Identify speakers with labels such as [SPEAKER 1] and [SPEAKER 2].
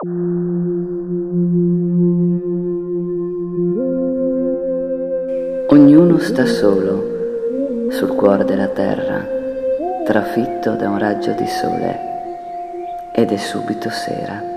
[SPEAKER 1] Ognuno sta solo sul cuore della terra, trafitto da un raggio di sole, ed è subito sera.